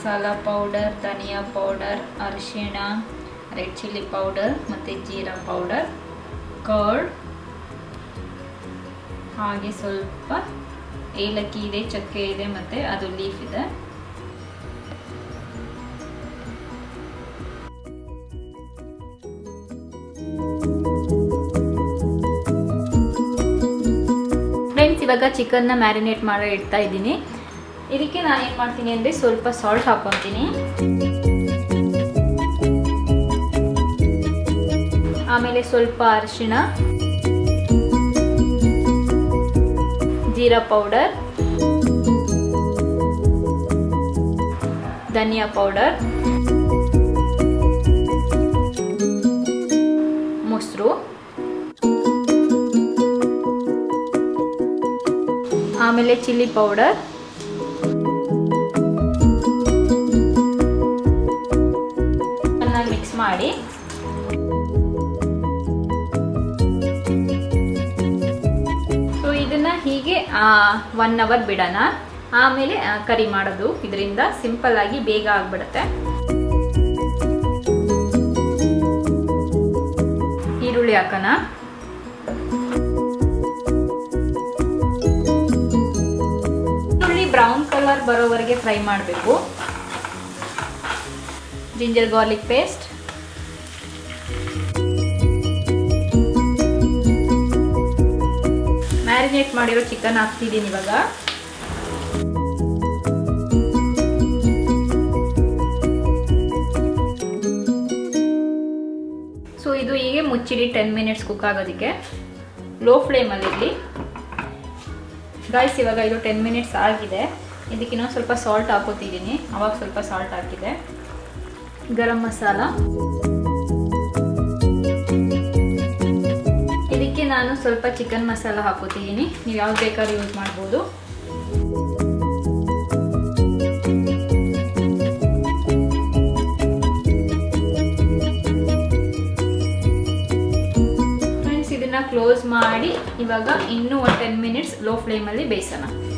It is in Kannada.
ಮಸಾಲ ಪೌಡರ್, ಧನಿಯಾ ಪೌಡರ್, ಅರಿಶಿಣ, ರೆಡ್ ಚಿಲ್ಲಿ ಪೌಡರ್ ಮತ್ತು ಜೀರಾ ಪೌಡರ್, ಕರ್ಡ್, ಹಾಗೆ ಸ್ವಲ್ಪ ಏಲಕ್ಕಿ ಇದೆ, ಚಕ್ಕೆ ಇದೆ ಮತ್ತು ಅದು ಲೀಫ್ ಇದೆ. ಫ್ರೆಂಡ್ಸ್, ಇವಾಗ ಚಿಕನ್ನ ಮ್ಯಾರಿನೇಟ್ ಮಾಡಿ ಇಡ್ತಾ ಇದ್ದೀನಿ. ಇದಕ್ಕೆ ನಾನು ಏನು ಮಾಡ್ತೀನಿ ಅಂದರೆ ಸ್ವಲ್ಪ ಸಾಲ್ಟ್ ಹಾಕ್ಕೊತೀನಿ, ಆಮೇಲೆ ಸ್ವಲ್ಪ ಅರಿಶಿಣ, ಜೀರಾ ಪೌಡರ್, ಧನಿಯಾ ಪೌಡರ್, ಮೊಸರು, ಆಮೇಲೆ ಚಿಲ್ಲಿ ಪೌಡರ್, ಚೆನ್ನಾಗಿ ಮಿಕ್ಸ್ ಮಾಡಿ ಸೊ ಇದನ್ನ ಹೀಗೆ 1 ಅವರ್ ಬಿಡೋಣ. ಆಮೇಲೆ ಕರಿ ಮಾಡೋದು. ಇದರಿಂದ ಸಿಂಪಲ್ ಆಗಿ ಬೇಗ ಆಗ್ಬಿಡುತ್ತೆ. ಈರುಳ್ಳಿ ಹಾಕೋಣ. ಬ್ರೌನ್ ಕಲರ್ ಬರೋವರೆಗೆ ಫ್ರೈ ಮಾಡಬೇಕು. ಜಿಂಜರ್ ಗಾರ್ಲಿಕ್ ಪೇಸ್ಟ್, ಮ್ಯಾರಿನೇಟ್ ಮಾಡಿರೋ ಚಿಕನ್ ಹಾಕ್ತಿದ್ದೀನಿ ಇವಾಗ. ಸೊ ಇದು ಹೀಗೆ ಮುಚ್ಚಿಡಿ 10 ಮಿನಿಟ್ಸ್ ಕುಕ್ ಆಗೋದಕ್ಕೆ. ಲೋ ಫ್ಲೇಮಲ್ಲಿ ಇರಲಿ. ಗೈಸ್, ಇವಾಗ ಇದು 10 ಮಿನಿಟ್ಸ್ ಆಗಿದೆ. ಇದಕ್ಕೆ ಇನ್ನೊಂದು ಸ್ವಲ್ಪ ಸಾಲ್ಟ್ ಹಾಕೋತಿದ್ದೀನಿ. ಅವಾಗ ಸ್ವಲ್ಪ ಸಾಲ್ಟ್ ಹಾಕಿದೆ. ಗರಂ ಮಸಾಲ, ಇದಕ್ಕೆ ನಾನು ಸ್ವಲ್ಪ ಚಿಕನ್ ಮಸಾಲ ಹಾಕೋತಿದ್ದೀನಿ. ನೀವು ಯಾವ್ದು ಬೇಕಾದ್ರೂ ಯೂಸ್ ಮಾಡ್ಬೋದು. ಫ್ರೆಂಡ್ಸ್, ಇದನ್ನ ಕ್ಲೋಸ್ ಮಾಡಿ ಇವಾಗ ಇನ್ನೂ 10 ಮಿನಿಟ್ಸ್ ಲೋ ಫ್ಲೇಮಲ್ಲಿ ಬೇಯಿಸೋಣ.